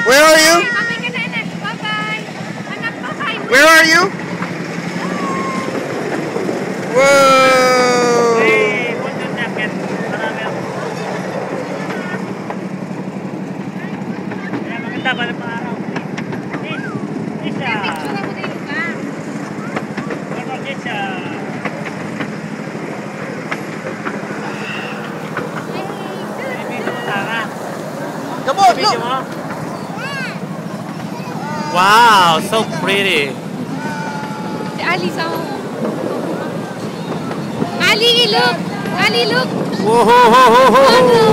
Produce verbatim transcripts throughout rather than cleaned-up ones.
Where are you? Where are you? Whoa! Come on, look! Wow, so pretty. Ali, Ali, look! Ali, look! Whoa, ho, ho, ho, ho.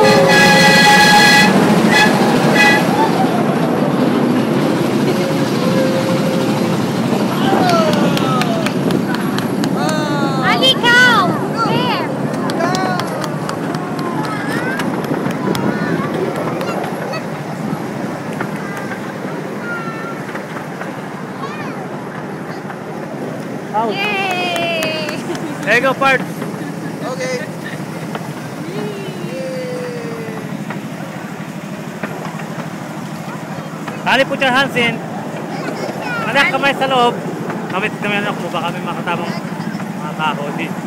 Ali, cow! There! Yay! There you go, Parts. Okay. Ali, put your hands in. Anak, kamay sa loob. Kamay, kamay anak mo. Baka may makatamang mga kaho.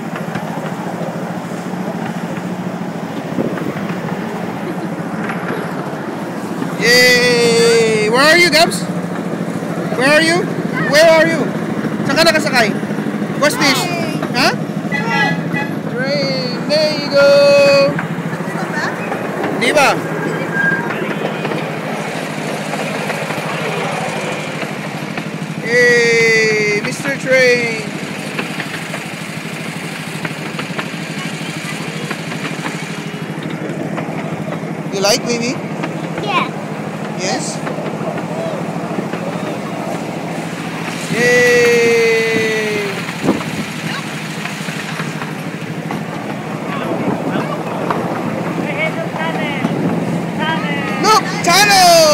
Yay! Where are you, Gabs? Where are you? Where are you? Saan ka nakasakay? What's this? Huh? Train. There you go. Di ba? Hey, Mister Train. You like, baby? Yeah. Yes? Yay! Look! Tunnel!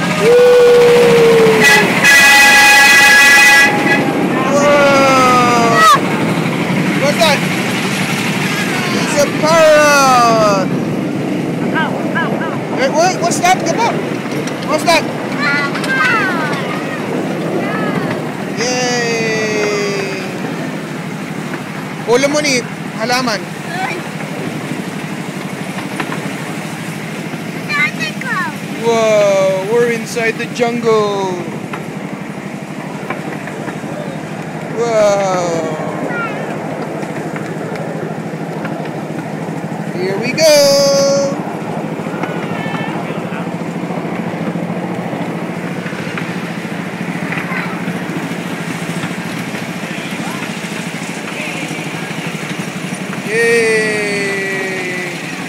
Whoa! What's that? It's a parrot! Hey, wait, what's that? Get up! What's that? Yay! Ulo mo ni halaman. Whoa, we're inside the jungle. Whoa. Here we go. Yay!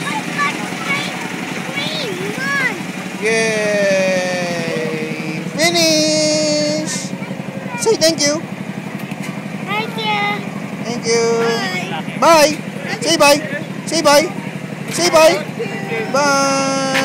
Yay! Finish! Say thank you. Thank you. Thank you. Bye. Say bye. Say bye. Say bye. Bye.